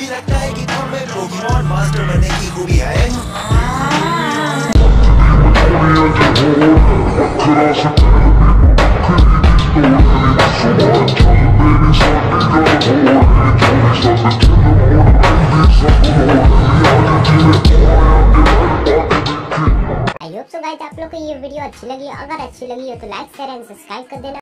भी लगता है कि तुम में पोकेमॉन मास्टर बनने की खूबी है। आई होप सो गाइस आप लोग को ये वीडियो अच्छी लगी। अगर अच्छी लगी हो तो लाइक शेयर एंड सब्सक्राइब कर देना।